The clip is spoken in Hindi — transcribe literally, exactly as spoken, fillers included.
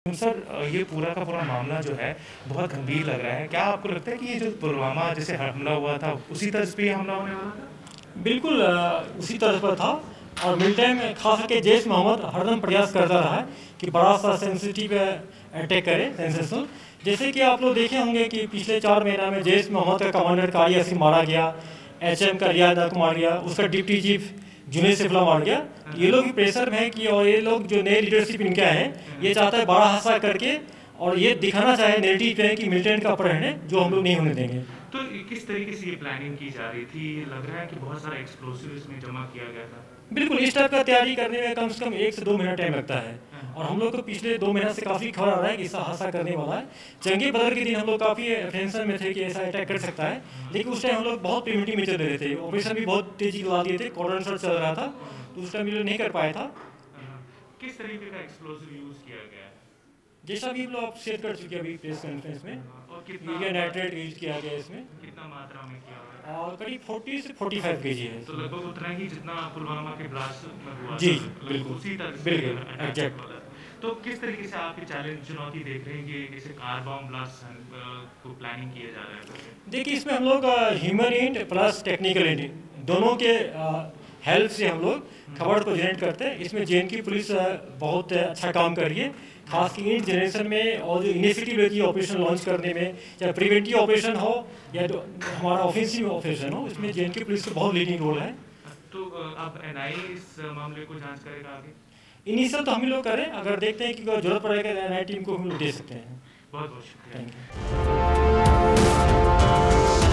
सर, ये पूरा का पूरा मामला जो है बहुत गंभीर लग रहा है। क्या आपको लगता है कि ये जो पुलवामा जैसे हमला हुआ था उसी तरह पे हमला होने वाला था? बिल्कुल उसी तरह पर था। और मिलिटेंट में खास करके जैश मोहम्मद हरदम प्रयास करता रहा है कि बड़ा सा सेंसिटिव अटैक करे, सेंसेशनल। जैसे कि आप लोग देखे होंगे कि पिछले चार महीना में जैश मोहम्मद का कमांडर कारी यासीन मारा गया, एच एम का रियाद को मार गया, उसका डिप्टी चीफ जुनेद सिफला मार गया। ये लोग भी प्रेशर में है कि और ये लोग जो नए लीडरशिप इनका है ये चाहता है बड़ा हादसा करके और ये दिखाना चाहे नेगेटिव पे कि मिलिटेंट का अपहरण है जो हम लोग नहीं होने देंगे। तो किस तरीके से ये प्लानिंग की जा रही थी? लग रहा है कि बहुत सारा एक्सप्लोसिव इसमें जमा किया गया था। बिल्कुल, इस टाइप का तैयारी करने में कम से कम एक से दो महीना टाइम लगता है। और हम लोग को पिछले दो महीना से काफ़ी खबर आ रहा है कि ऐसा हादसा करने वाला है। जंगे बदर के दिन हम लोग काफ़ी टेंशन में थे कि ऐसा अटैक कर सकता है, लेकिन उस टाइम हम लोग बहुत प्रिमिटिव में चल रहे थे। ऑपरेशन भी बहुत तेजी लगा दिए थे, कॉर्डन सर्च चल रहा था, तो उस टाइम ये लोग नहीं कर पाया था। किस तरीके का एक्सप्लोसिव यूज किया गया है? जैसा भी हम लोग शेयर कर चुके हैं अभी प्रेस कॉन्फ्रेंस में, और कितना यूरिया नाइट्रेट यूज किया गया इसमें, कितना मात्रा में किया हुआ है? और करीब चालीस से पैंतालीस केजी है। तो लगभग उतना ही जितना पुलवामा के ब्लास्ट में हुआ। जी बिल्कुल उसी तरह बिल्कुल एग्जैक्ट। तो किस तरीके से आप चैलेंज चुनौती देख रहे हैं कि जैसे कार बम ब्लास्ट को प्लानिंग किया जा रहा है? देखिए, इसमें हम लोग human end plus technical end दोनों के हेल्प से हम लोग खबर को जनरेट करते हैं। इसमें जे एन की पुलिस बहुत अच्छा काम कर रही है, खास की इन जनरेशन में, और जो इनिशिएटिव लेती है ऑपरेशन लॉन्च करने में, चाहे प्रिवेंटिव ऑपरेशन हो या तो हमारा ऑफेंसिव ऑपरेशन हो, इसमें जे एन की पुलिस का बहुत लीडिंग रोल है। तो अब एन आई ए इस मामले को जांच करेगा आगे? इनिशियल तो हम ही लोग करें, अगर देखते हैं कि कोई जरूरत पड़ेगा एन आई टीम को हम लोग दे सकते हैं। बहुत बहुत शुक्रिया। Thank you.